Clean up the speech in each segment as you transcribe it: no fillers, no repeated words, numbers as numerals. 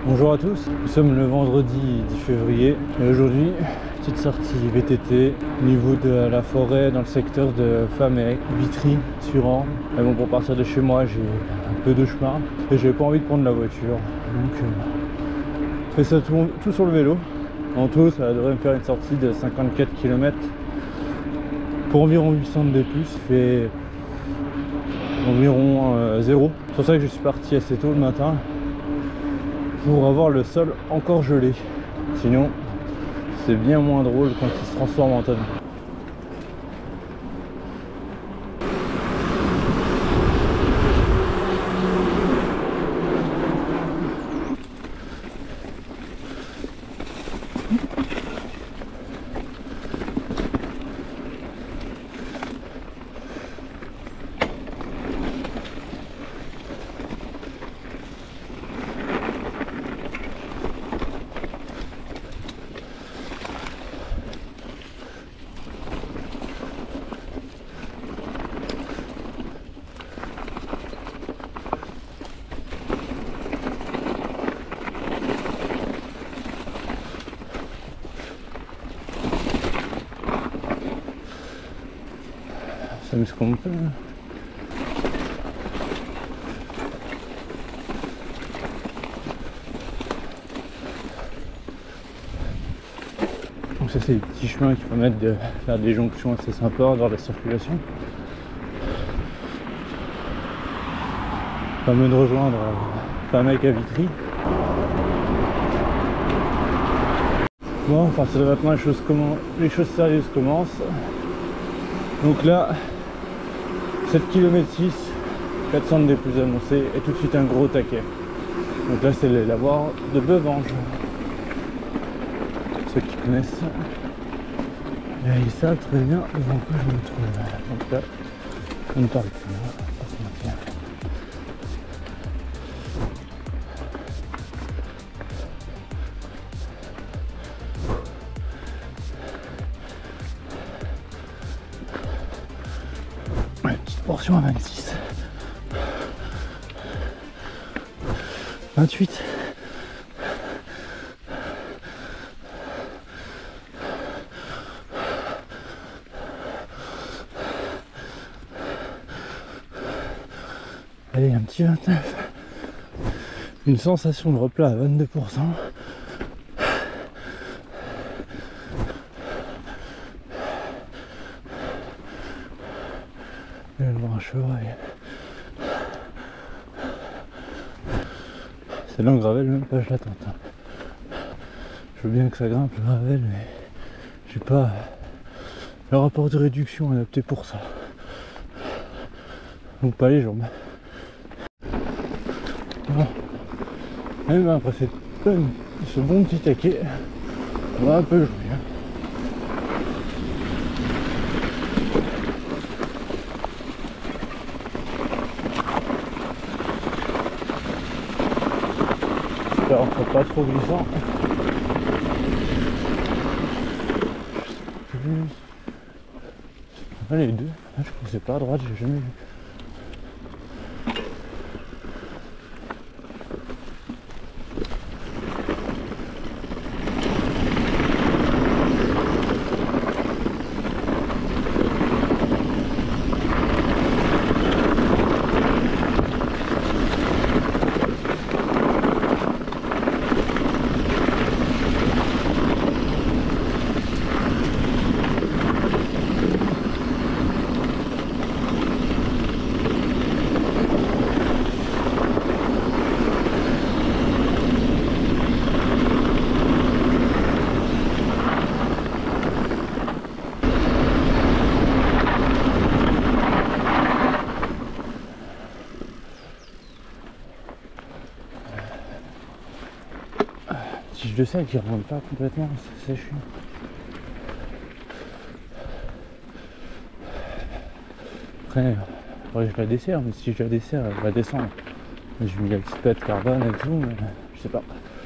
Bonjour à tous, nous sommes le vendredi 10 février et aujourd'hui, petite sortie VTT au niveau de la forêt dans le secteur de Famec, Vitry, Suran. Mais bon, pour partir de chez moi, j'ai un peu de chemin et j'ai pas envie de prendre la voiture. Donc, je fais ça tout sur le vélo. En tout, ça devrait me faire une sortie de 54 km pour environ 800 de D+, fait environ 0. C'est pour ça que je suis parti assez tôt le matin pour avoir le sol encore gelé. Sinon, c'est bien moins drôle quand il se transforme en tonne. Ça amuse comme on peut. Donc ça, c'est des petits chemins qui permettent de faire des jonctions assez sympas dans la circulation. Ça permet de rejoindre Famec à Vitry. Bon, à partir de maintenant, les choses sérieuses commencent. Donc là, 7 km 6, 400 des plus annoncés et tout de suite un gros taquet. Donc là, c'est la voie de Bevange. Ceux qui connaissent, et ils savent très bien devant quoi je me trouve. Donc là, on ne parle plus, hein, pas se mentir. Petite portion à 26. 28. Allez, un petit 29. Une sensation de replat à 22%. Je vais voir un chevreuil. C'est là le gravel, même pas je l'attends. Je veux bien que ça grimpe le gravel, mais j'ai pas le rapport de réduction adapté pour ça. Donc pas les jambes. Bon. Même après ce bon petit taquet, on va un peu jouer. J'espère qu'on soit pas trop glissant. Ah, les deux, je pensais pas à droite, j'ai jamais vu. Si je le sais qu'il remonte pas complètement, c'est chiant. Après, faudrait que je la desserre, mais si je la desserre, elle va descendre. J'ai mis la petite pâte carbone et tout, mais je sais pas.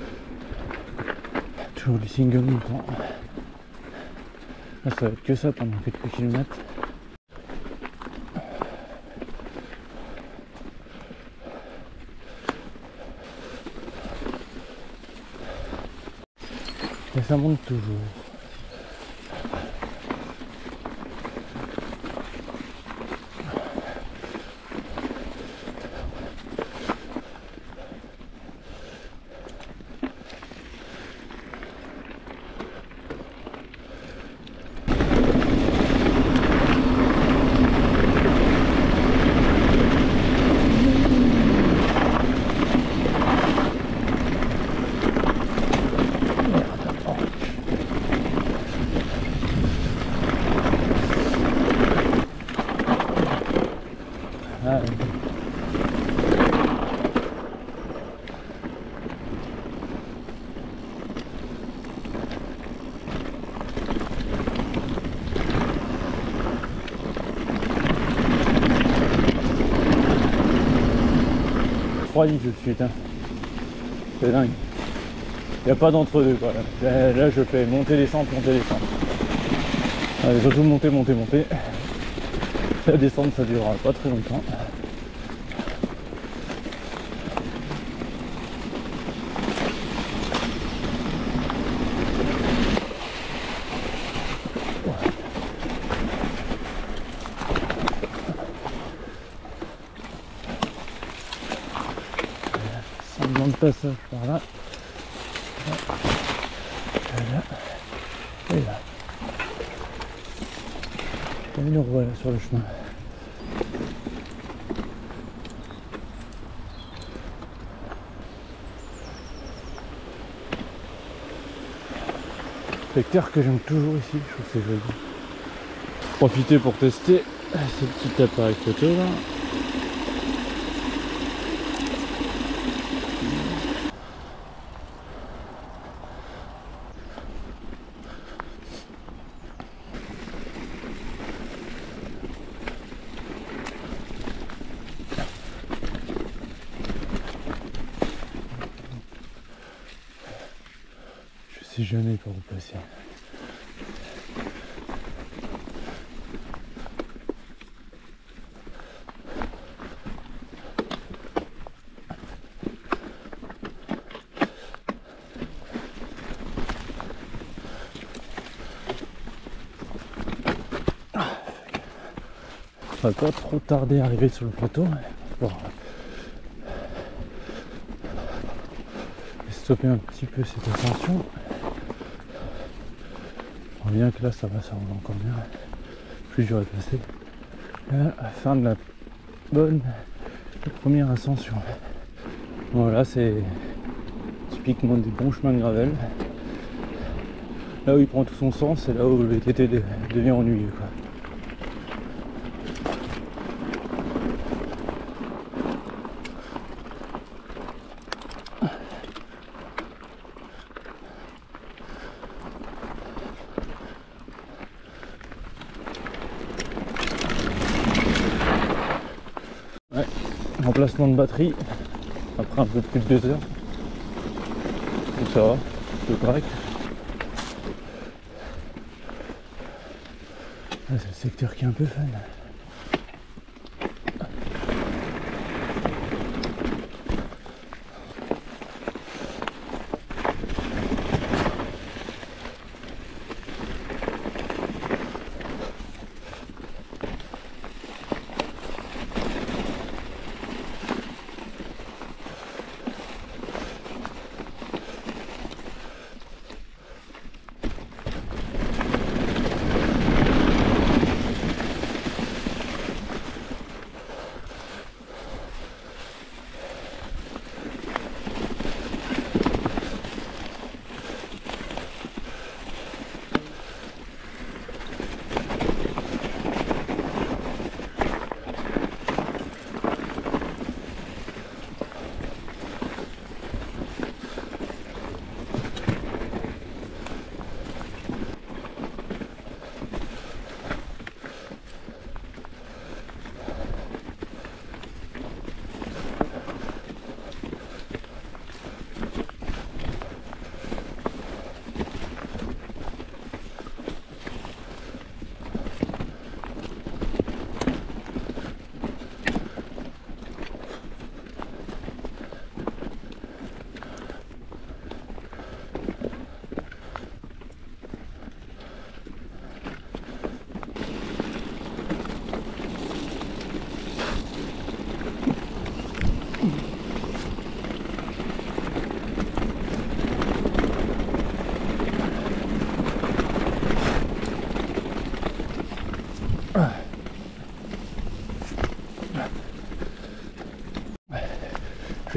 Toujours du single montant. Là, ça va être que ça pendant quelques kilomètres. Et ça monte toujours. Refroidi tout de suite, hein. C'est dingue. Il n'y a pas d'entre-deux quoi. Là je fais monter, descendre, monter, descendre. Allez, surtout monter, monter, monter. La descente ça durera pas très longtemps. De passage par là. Et là. Et nous revoilà sur le chemin. Secteur que j'aime toujours ici, je trouve que c'est joli. Profiter pour tester ce petit appareil photo là. Je sais jamais par où passer. On va pas trop tarder à arriver sur le plateau. Bon. Stopper un petit peu cette ascension. Bien que là ça va encore bien, plus dur à passer. La fin de la bonne première ascension. Voilà, c'est typiquement des bons chemins de gravel. Là où il prend tout son sens, c'est là où le VTT devient ennuyeux quoi. Remplacement de batterie après un peu plus de 2 heures. Donc ça va, c'est correct. C'est le secteur qui est un peu fun.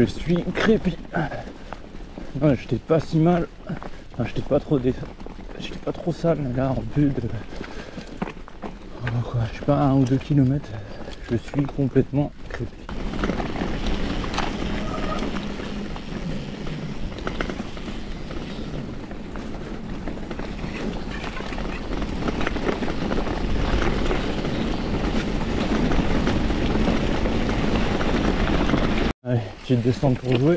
Je suis crépi. Ouais, j'étais pas si mal. Enfin, j'étais pas trop sale, mais là en plus de je sais pas, 1 ou 2 kilomètres, je suis complètement crépi. Allez, petite descente pour jouer.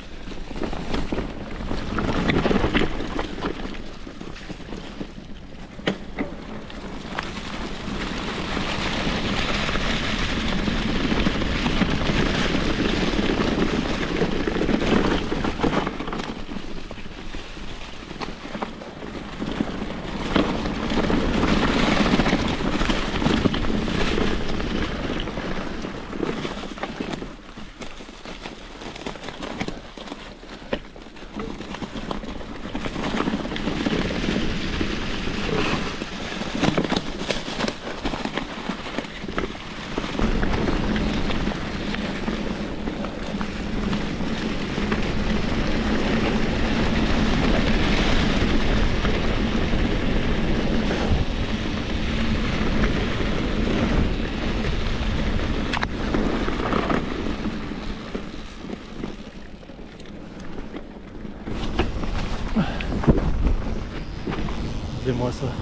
Regardez-moi ça.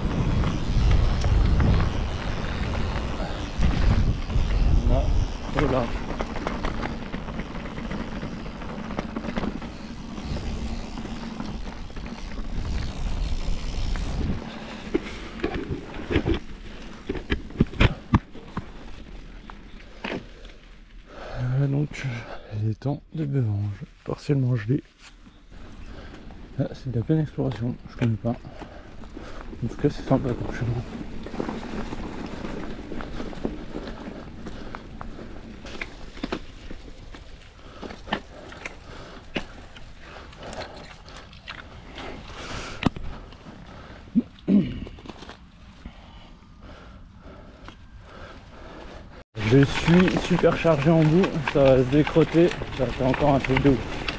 Là, trop large. Donc, il est temps de Bevange, partiellement gelé. Là, c'est de la pleine exploration, je connais pas. En tout cas, c'est sympa comme chemin. Je suis super chargé en bout, ça va se décrotter, ça fait encore un truc de ouf.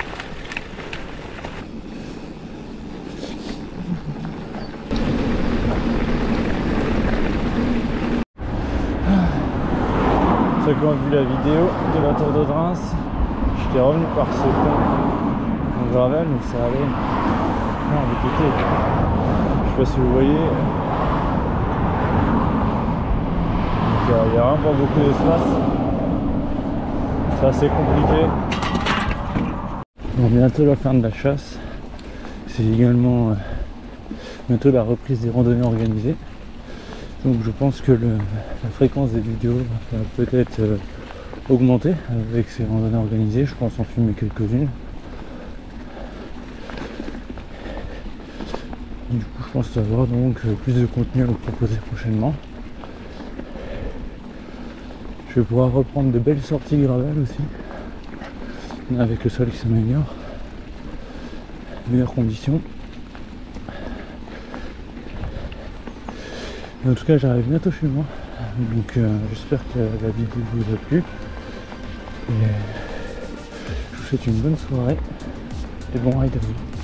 Ceux qui ont vu la vidéo de la Tour de Reims, j'étais revenu par ce pont en gravel, mais ça allait. Non, VTT. Je sais pas si vous voyez. Il n'y a vraiment pas beaucoup d'espace. C'est assez compliqué. Bon, bientôt la fin de la chasse. C'est également bientôt la reprise des randonnées organisées. Donc je pense que la fréquence des vidéos va peut-être augmenter avec ces randonnées organisées. Je pense en filmer quelques-unes. Du coup je pense avoir donc plus de contenu à vous proposer prochainement. Je vais pouvoir reprendre de belles sorties gravel aussi, avec le sol qui s'améliore, meilleures conditions. Et en tout cas j'arrive bientôt chez moi, donc j'espère que la vidéo vous a plu. Et je vous souhaite une bonne soirée et bon ride à vous.